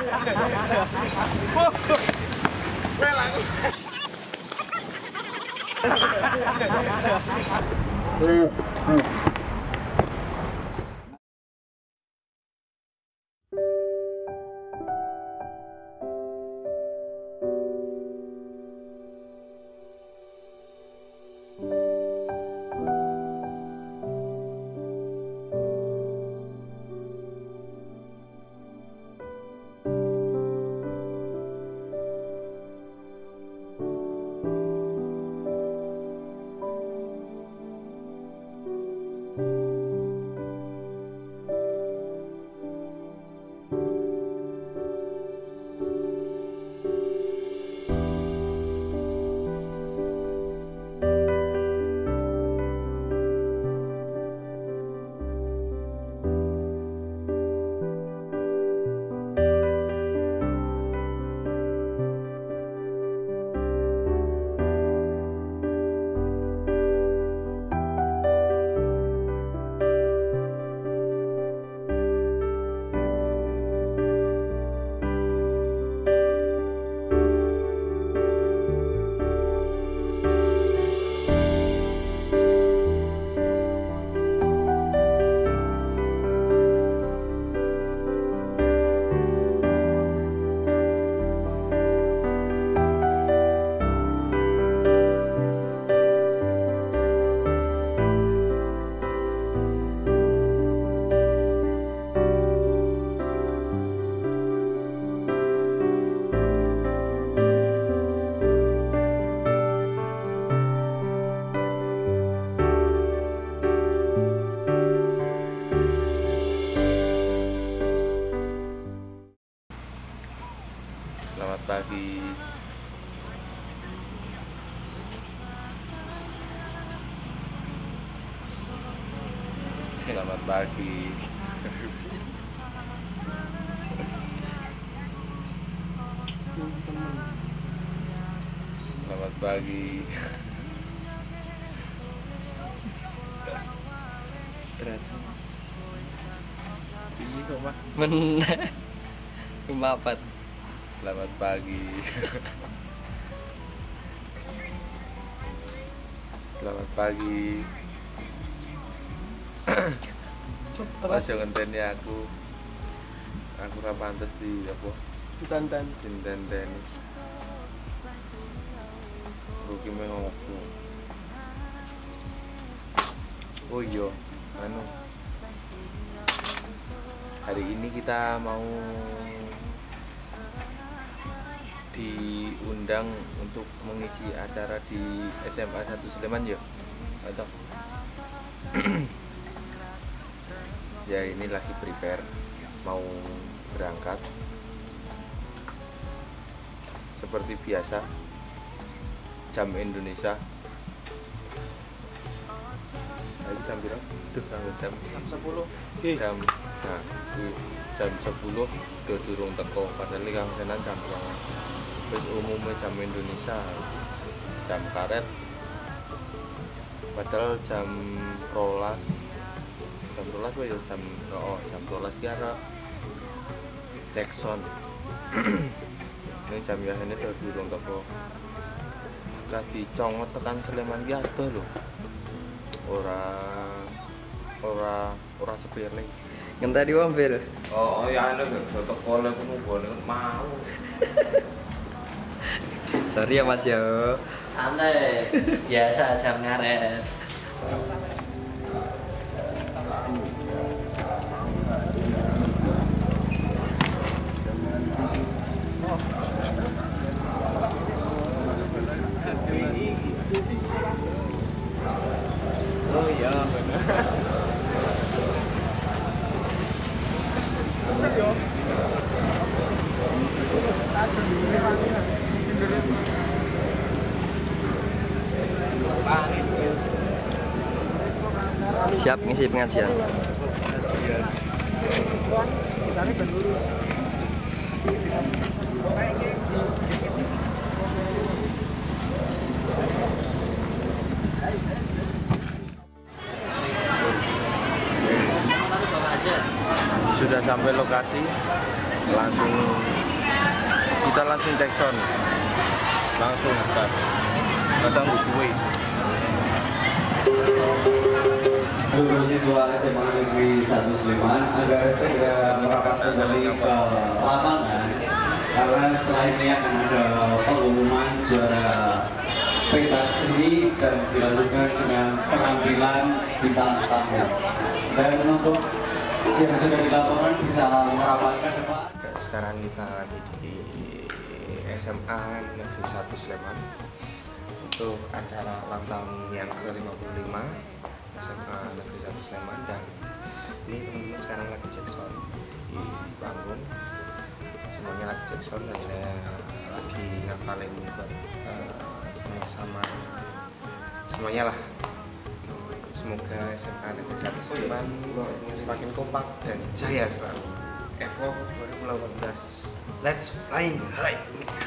Selamat pagi. Selamat pagi. Selamat pagi. Stres. Ini kok mah. Mapat. Selamat pagi. Selamat pagi. Pas yo ngenteni aku ora pantes di apa? Dinten. Rugi mengopo. Oh iya, hari ini kita mau diundang untuk mengisi acara di SMA 1 Sleman ya, atau ya ini lagi prepare mau berangkat seperti biasa jam Indonesia. Ayo jam berapa? Jam 10. Jam 10 udah durung teko padahal ini kang senan jam 2. Terus umumnya jam Indonesia jam karet padahal jam rolas ya jam rolas kira Jackson. Ini jam biasanya udah durung teko lagi congot tekan Sleman ki adoh lho, ora sepele. Ngenteni mobil. Oh ya ana foto kol aku mau. Sorry ya Mas yo. Santai. Biasa jam ngaret. Oh iya benar. Siap ngisi pengajian. Sudah sampai lokasi, langsung kita langsung cek sound, langsung gas, nggak sanggup suwe. Seluruh siswa SMA Negeri 1 Sleman agar segera merapat kembali ke lapangan karena setelah ini akan ada pengumuman juara pentas seni dan dilanjutkan dengan penampilan bintang tamu. Dan untuk yang sudah di lapangan bisa merapat ke depan. Sekarang kita lagi di SMA Negeri 1 Sleman untuk acara ulang tahun yang ke-55 SMA Negeri 1 Sleman, dan ini teman-teman sekarang lagi cek sound di panggung, semuanya lagi cek sound dan saya lagi ngafalin buat sama-sama semuanya lah. Semoga SMA Negeri 1 Sleman semakin kompak dan jaya selalu. Evo 2018, let's flying high.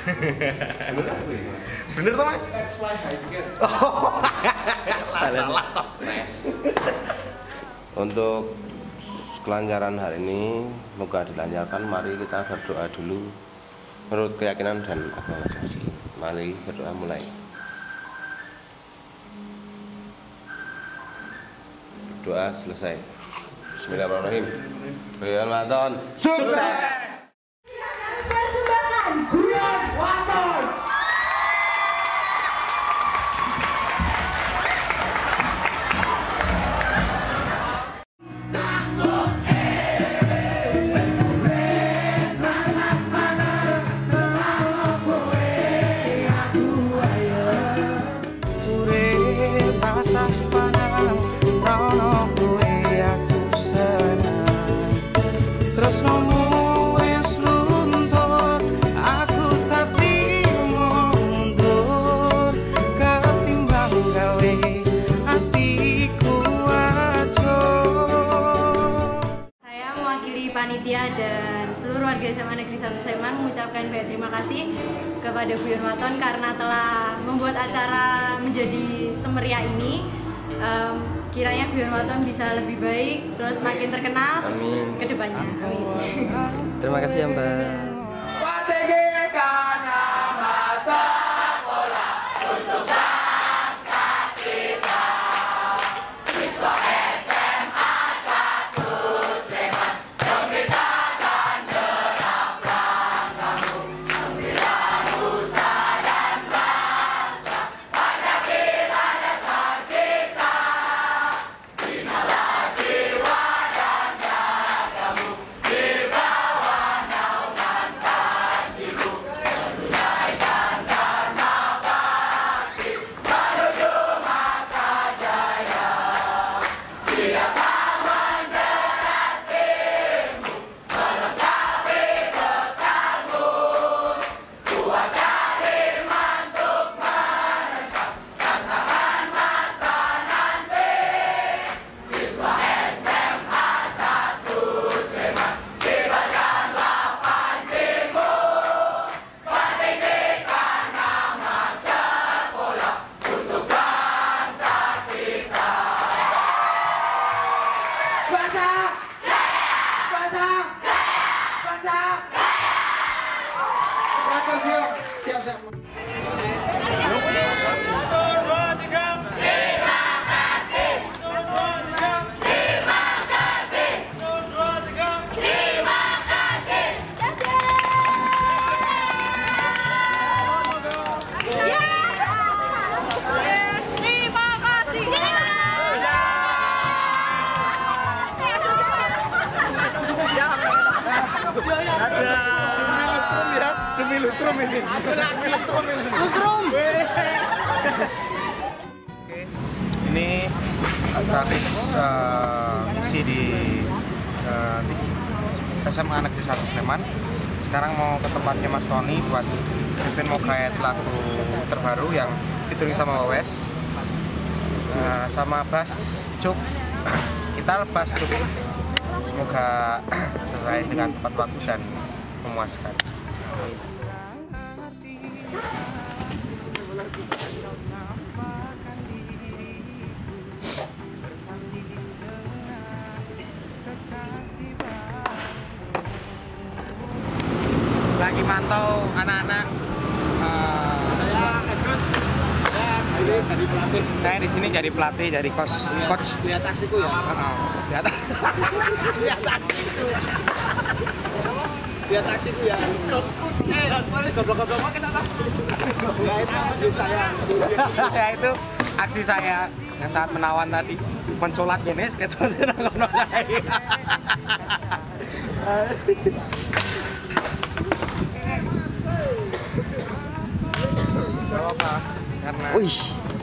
Bener toh mas? Let's fly high juga. Salah toh. Untuk kelancaran hari ini, semoga dilancarkan. Mari kita berdoa dulu menurut keyakinan dan agama sasi. Mari berdoa mulai. Doa selesai. Bismillahirrahmanirrahim. Ramadan sukses. Persembahan Guyon Waton. Panitia dan seluruh warga SMA Negeri 1 Sleman mengucapkan banyak terima kasih kepada Guyon Waton karena telah membuat acara menjadi semeriah ini. Kiranya Guyon Waton bisa lebih baik, terus makin terkenal ke depannya. Amin. Terima kasih ya Mbak. Demi lustrum ini. Aku lagi lustrum ini. Lustrum. Oke, ini habis isi di SMA Negeri 1 Sleman. Sekarang mau ke tempatnya Mas Tony buat bikin mau kayak lagu terbaru yang ditulis sama Wes, sama Bas Cuk. Kita Bas Cuk. Semoga sesuai dengan tepat waktu dan memuaskan. lagi mantau anak-anak. Jadi pelatih. Saya di sini jadi pelatih, jadi coach. Lihat aksiku ya. Lihat. Lihat aksiku ya. Goblok-goblok kita tak. Ya itu aksi saya. Ya itu aksi saya yang sangat menawan tadi. Mencolat jenis gitu. Gak apa-apa karena Wih,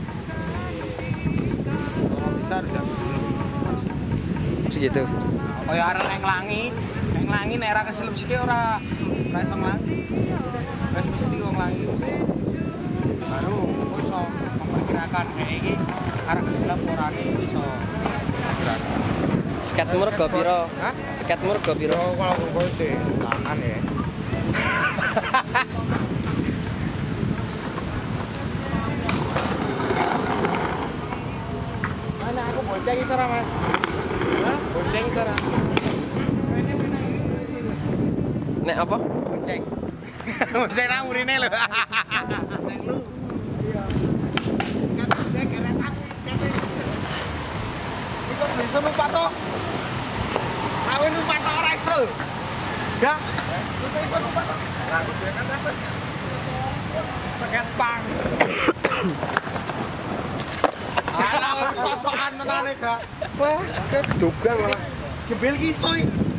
kalau bisa harus jam segitu. kaya arek neng langi nek ora keselip sithik ora iso nglangi. Wis mesti wong langi. Baru kok iso memperkirakan iki arek keselip ora iso. Sekatmu rego piro? Hah? Sekatmu rego piro? Kalau gue sih tangan ya. Mana aku bonceng itu Mas? Hah? Bonceng itu Nek apa? Bonceng. Bonceng nang urine lho. Iku bisa numpak to? Awe numpak to ora iso. Gak? Kita iso numpak to. Lah aku dhewe kan rasa. Seket pang. Alah sosokan menane gak. Wah, seket dogang malah. Jebel ki iso.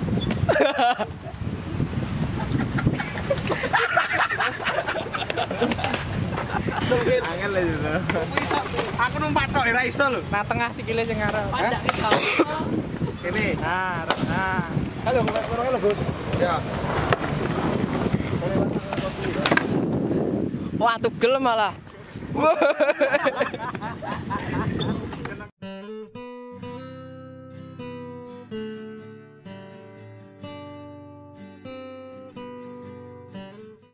Angel lho itu. Aku numpak tok ora iso lho. Nah tengah sikile sing ngarep. Pajak kita. Kene. Nah. Halo, halo, Bos. Ya. Wah, tugel malah.